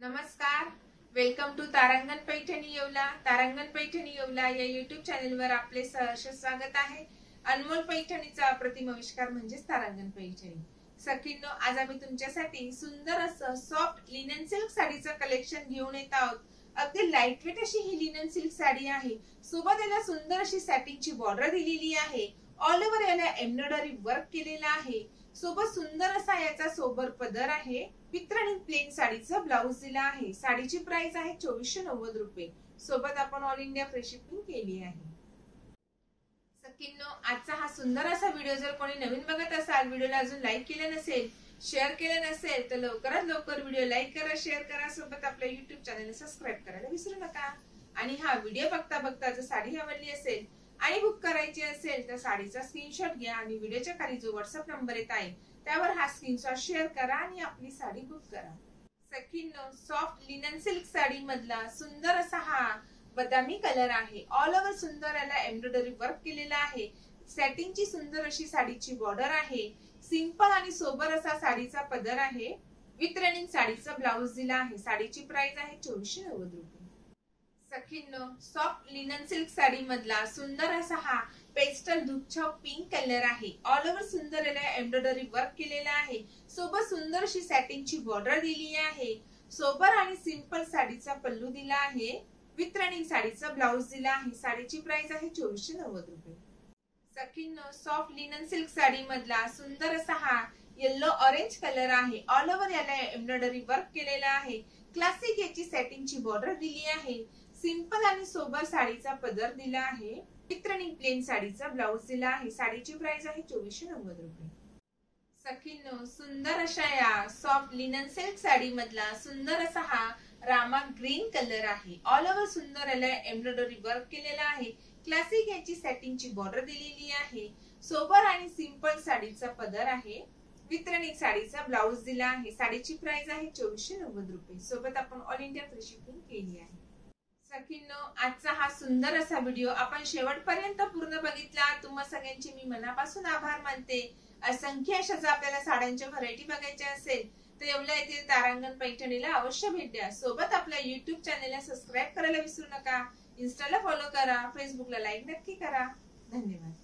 नमस्कार, welcome to Tarangan Paithani Yeola. Tarangan Paithani Yeola या YouTube चॅनलवर आपले सहर्ष स्वागत आहे. अनमोल पैठणीचा अप्रतिम आविष्कार म्हणजेच तारांगण पैठणी. सखींनो, आज आम्ही तुमच्यासाठी सुंदर असं सॉफ्ट लिनन सिल्क साडीचं कलेक्शन घेऊन येत आहोत. अगदी लाईट वेट अशी ही लिनन सिल्क साडी आहे. सोबत याला सुंदर अशी सॅटिनची बॉर्डर दिलेली आहे. ऑल ओव्हर याला एम्ब्रॉयडरी वर्क केलेला आहे. सोबत सुंदर असा याचा सोबर पदर आहे. वितरण प्लेन साडीचा ब्लाउज दिला आहे. साडीची प्राइस आहे 2490 रुपये. सोबत आपण ऑल इंडिया फ्री शिपिंग केली आहे. सखींनो, आजचा हा सुंदर असा व्हिडिओ जर कोणी नवीन बघत असाल, व्हिडिओला अजून लाईक केलं नसेल, शेअर केलं नसेल तर लवकरात लवकर व्हिडिओ लाईक करा, शेअर करा. सोबत आपल्या युट्यूब चॅनलला सबस्क्राईब करायला विसरू नका. आणि हा व्हिडिओ बघता बघता जर साडी आवडली असेल आणि बुक करायची असेल तर साडीचा स्क्रीनशॉट घ्या आणि व्हिडिओच्या खाली जो व्हॉट्सअप नंबर येत आहे त्यावर हा स्क्रीनशॉट शेअर करा आणि आपली साडी बुक करा. सखींनो, सॉफ्ट लिनन सिल्क साडी मधला सुंदर असा हा बदामी कलर आहे. ऑल ओव्हर सुंदर याला एम्ब्रॉयडरी वर्क केलेला आहे. सॅटिनची सुंदर अशी साडीची बॉर्डर आहे. सिंपल आणि सोबर असा साडीचा पदर आहे. विथ रनिंग साडीचा ब्लाउज दिला आहे. साडीची प्राइस आहे 2490 रुपये. सखींनो, सॉफ्ट लिनन सिल्क साडी मधला सुंदर असा हा पेस्टल दुच्छाव पिंक कलर आहे. ऑल ओव्हर सुंदर याला एम्ब्रॉयडरी वर्क केलेला आहे. सोबत सुंदर अशी सॅटिनची बॉर्डर दिली आहे. सोबर आणि सिंपल साडीचा पल्लू दिला आहे. विथ रनिंग साडीचा ब्लाउज दिला आहे. साडीची प्राइस आहे 2490 रुपये. सखींनो, सॉफ्ट लिनन सिल्क साडी मधला सुंदर असा हा येलो ऑरेंज कलर आहे. ऑल ओव्हर याला एम्ब्रॉयडरी वर्क केलेला आहे. क्लासिक याची सॅटिनची बॉर्डर दिली आहे. सिंपल आणि सोबर साडीचा पदर दिला आहे. विथ रनिंग प्लेन साडीचा ब्लाउज दिला आहे. साडीची प्राइस आहे 2490 रुपये. सखींनो, सुंदर अशा या सॉफ्ट लिनन सिल्क साडी मधला सुंदर असा हा रामा ग्रीन कलर आहे. ऑल ओव्हर सुंदर याला एम्ब्रॉयडरी वर्क केलेला आहे. क्लासिक याची सॅटिनची बॉर्डर दिलेली आहे. सोबर आणि सिंपल साडीचा पदर आहे. विथ रनिंग साडीचा ब्लाउज दिला आहे. साडीची प्राइस आहे 2490 रुपये. सोबत आपण ऑल इंडिया फ्री शिपिंग केली आहे. सखींनो, आजचा हा सुंदर असा व्हिडिओ आपण शेवटपर्यंत पूर्ण बघितला. तुम्हा सगळ्यांचे मी मनापासून आभार मानते. असंख्य अशा जर आपल्याला साड्यांच्या व्हरायटी बघायच्या असेल तर येवला येथील तारांगण पैठणीला अवश्य भेट द्या. सोबत आपल्या युट्यूब चॅनलला सबस्क्राईब करायला विसरू नका. इन्स्टाला फॉलो करा. फेसबुकला लाईक नक्की करा. धन्यवाद.